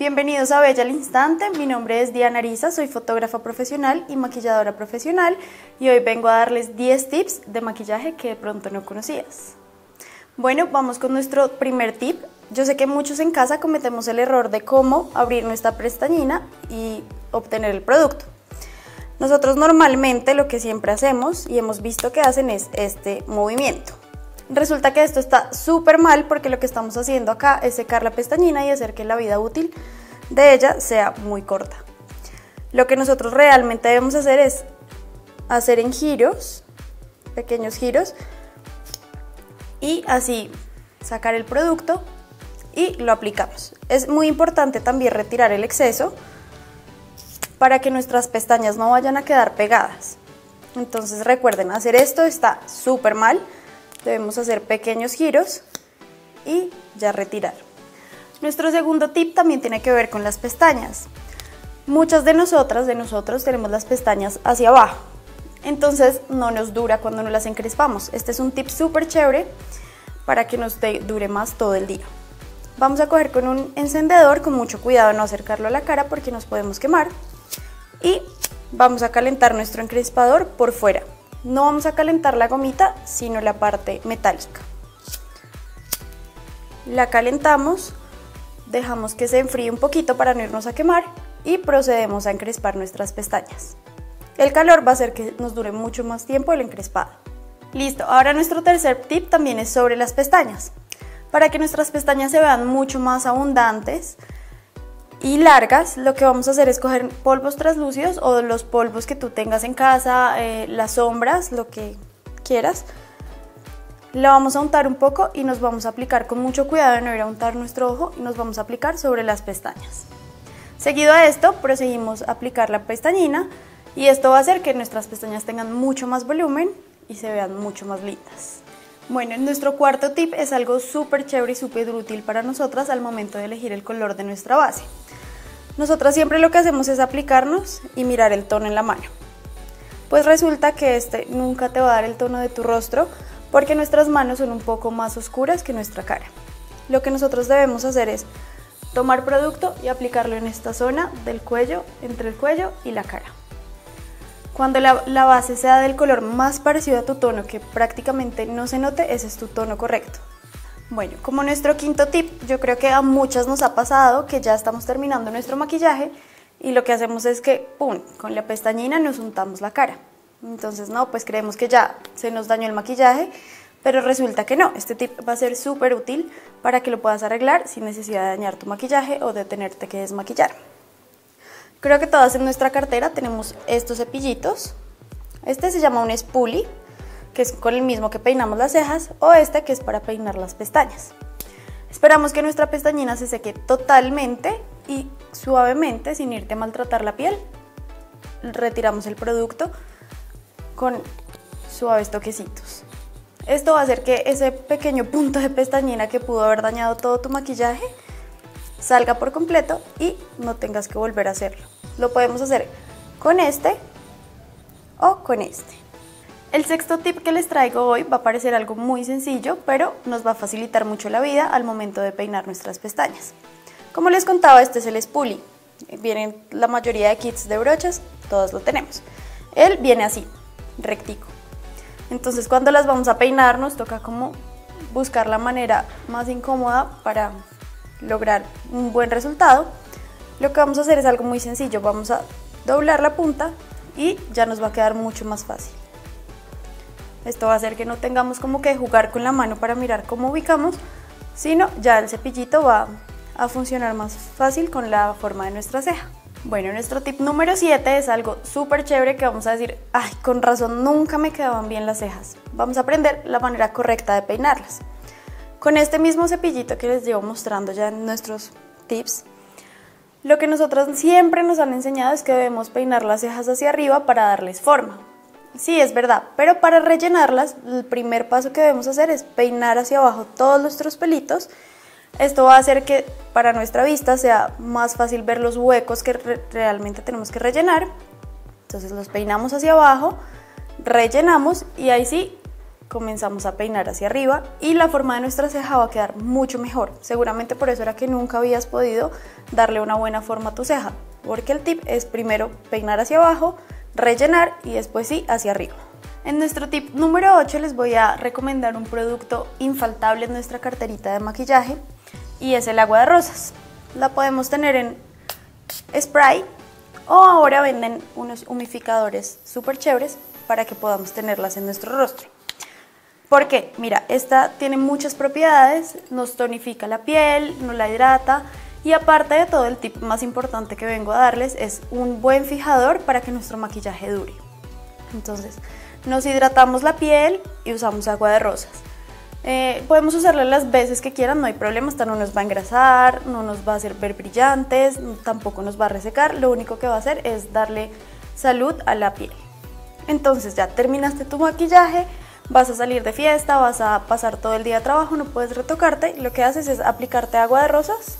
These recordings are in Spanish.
Bienvenidos a Bella al Instante, mi nombre es Diana Ariza, soy fotógrafa profesional y maquilladora profesional y hoy vengo a darles 10 tips de maquillaje que de pronto no conocías. Bueno, vamos con nuestro primer tip. Yo sé que muchos en casa cometemos el error de cómo abrir nuestra pestañina y obtener el producto. Nosotros normalmente lo que siempre hacemos y hemos visto que hacen es este movimiento. Resulta que esto está súper mal porque lo que estamos haciendo acá es secar la pestañina y hacer que la vida útil de ella sea muy corta. Lo que nosotros realmente debemos hacer es hacer en giros, pequeños giros, y así sacar el producto y lo aplicamos. Es muy importante también retirar el exceso para que nuestras pestañas no vayan a quedar pegadas. Entonces recuerden, hacer esto está súper mal. Debemos hacer pequeños giros y ya retirar. Nuestro segundo tip también tiene que ver con las pestañas. Muchas de nosotros tenemos las pestañas hacia abajo, entonces no nos dura cuando nos las encrespamos. Este es un tip súper chévere para que nos dure más todo el día. Vamos a coger con un encendedor, con mucho cuidado no acercarlo a la cara porque nos podemos quemar, y vamos a calentar nuestro encrespador por fuera. No vamos a calentar la gomita, sino la parte metálica. La calentamos, dejamos que se enfríe un poquito para no irnos a quemar y procedemos a encrespar nuestras pestañas. El calor va a hacer que nos dure mucho más tiempo el encrespado. Listo, ahora nuestro tercer tip también es sobre las pestañas. Para que nuestras pestañas se vean mucho más abundantes y largas, lo que vamos a hacer es coger polvos translúcidos o los polvos que tú tengas en casa, las sombras, lo que quieras. Lo vamos a untar un poco y nos vamos a aplicar con mucho cuidado de no ir a untar nuestro ojo y nos vamos a aplicar sobre las pestañas. Seguido a esto, proseguimos a aplicar la pestañina y esto va a hacer que nuestras pestañas tengan mucho más volumen y se vean mucho más lindas. Bueno, nuestro cuarto tip es algo súper chévere y súper útil para nosotras al momento de elegir el color de nuestra base. Nosotras siempre lo que hacemos es aplicarnos y mirar el tono en la mano. Pues resulta que este nunca te va a dar el tono de tu rostro porque nuestras manos son un poco más oscuras que nuestra cara. Lo que nosotros debemos hacer es tomar producto y aplicarlo en esta zona del cuello, entre el cuello y la cara. Cuando la base sea del color más parecido a tu tono, que prácticamente no se note, ese es tu tono correcto. Bueno, como nuestro quinto tip, yo creo que a muchas nos ha pasado que ya estamos terminando nuestro maquillaje y lo que hacemos es que, ¡pum!, con la pestañina nos untamos la cara. Entonces, no, pues creemos que ya se nos dañó el maquillaje, pero resulta que no. Este tip va a ser súper útil para que lo puedas arreglar sin necesidad de dañar tu maquillaje o de tenerte que desmaquillar. Creo que todas en nuestra cartera tenemos estos cepillitos. Este se llama un spoolie, que es con el mismo que peinamos las cejas, o este que es para peinar las pestañas. Esperamos que nuestra pestañina se seque totalmente y suavemente, sin irte a maltratar la piel. Retiramos el producto con suaves toquecitos. Esto va a hacer que ese pequeño punto de pestañina que pudo haber dañado todo tu maquillaje salga por completo y no tengas que volver a hacerlo. Lo podemos hacer con este o con este. El sexto tip que les traigo hoy va a parecer algo muy sencillo, pero nos va a facilitar mucho la vida al momento de peinar nuestras pestañas. Como les contaba, este es el spoolie. Vienen la mayoría de kits de brochas, todos lo tenemos. Él viene así, rectico. Entonces cuando las vamos a peinar nos toca como buscar la manera más incómoda para lograr un buen resultado. Lo que vamos a hacer es algo muy sencillo, vamos a doblar la punta y ya nos va a quedar mucho más fácil. Esto va a hacer que no tengamos como que jugar con la mano para mirar cómo ubicamos, sino ya el cepillito va a funcionar más fácil con la forma de nuestra ceja. Bueno, nuestro tip número 7 es algo súper chévere que vamos a decir, ay, con razón nunca me quedaban bien las cejas. Vamos a aprender la manera correcta de peinarlas. Con este mismo cepillito que les llevo mostrando ya en nuestros tips, lo que nosotros siempre nos han enseñado es que debemos peinar las cejas hacia arriba para darles forma. Sí, es verdad, pero para rellenarlas, el primer paso que debemos hacer es peinar hacia abajo todos nuestros pelitos. Esto va a hacer que para nuestra vista sea más fácil ver los huecos que realmente tenemos que rellenar. Entonces los peinamos hacia abajo, rellenamos y ahí sí comenzamos a peinar hacia arriba y la forma de nuestra ceja va a quedar mucho mejor. Seguramente por eso era que nunca habías podido darle una buena forma a tu ceja, porque el tip es primero peinar hacia abajo, rellenar y después sí hacia arriba. En nuestro tip número 8 les voy a recomendar un producto infaltable en nuestra carterita de maquillaje y es el agua de rosas. La podemos tener en spray o ahora venden unos humidificadores súper chéveres para que podamos tenerlas en nuestro rostro. ¿Por qué? Mira, esta tiene muchas propiedades, nos tonifica la piel, nos la hidrata y aparte de todo, el tip más importante que vengo a darles es un buen fijador para que nuestro maquillaje dure. Entonces, nos hidratamos la piel y usamos agua de rosas. Podemos usarla las veces que quieran, no hay problema, esta no nos va a engrasar, no nos va a hacer ver brillantes, tampoco nos va a resecar, lo único que va a hacer es darle salud a la piel. Entonces ya terminaste tu maquillaje, vas a salir de fiesta, vas a pasar todo el día de trabajo, no puedes retocarte, lo que haces es aplicarte agua de rosas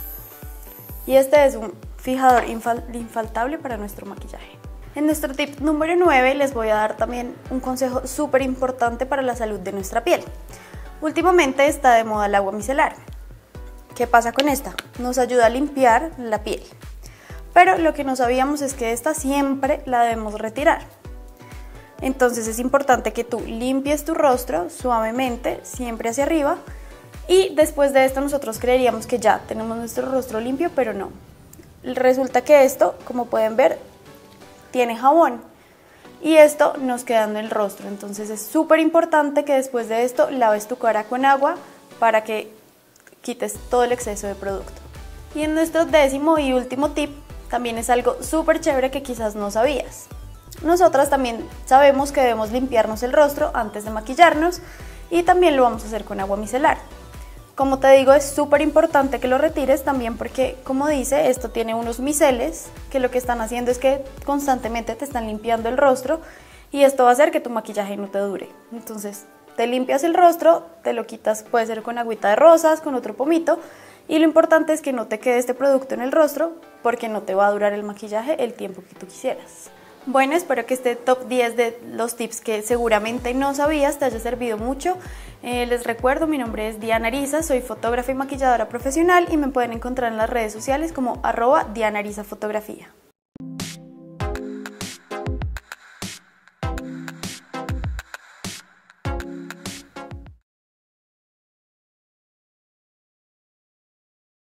y este es un fijador infaltable para nuestro maquillaje. En nuestro tip número 9 les voy a dar también un consejo súper importante para la salud de nuestra piel. Últimamente está de moda el agua micelar. ¿Qué pasa con esta? Nos ayuda a limpiar la piel, pero lo que no sabíamos es que esta siempre la debemos retirar. Entonces es importante que tú limpies tu rostro suavemente, siempre hacia arriba, y después de esto nosotros creeríamos que ya tenemos nuestro rostro limpio, pero no. Resulta que esto, como pueden ver, tiene jabón y esto nos queda en el rostro, entonces es súper importante que después de esto laves tu cara con agua para que quites todo el exceso de producto. Y en nuestro 10º y último tip también es algo súper chévere que quizás no sabías. Nosotras también sabemos que debemos limpiarnos el rostro antes de maquillarnos y también lo vamos a hacer con agua micelar. Como te digo, es súper importante que lo retires también porque, como dice, esto tiene unos miceles que lo que están haciendo es que constantemente te están limpiando el rostro y esto va a hacer que tu maquillaje no te dure. Entonces, te limpias el rostro, te lo quitas, puede ser con agüita de rosas, con otro pomito, y lo importante es que no te quede este producto en el rostro porque no te va a durar el maquillaje el tiempo que tú quisieras. Bueno, espero que este top 10 de los tips que seguramente no sabías te haya servido mucho. Les recuerdo, mi nombre es Diana Ariza, soy fotógrafa y maquilladora profesional y me pueden encontrar en las redes sociales como @DianaArizaFotografía.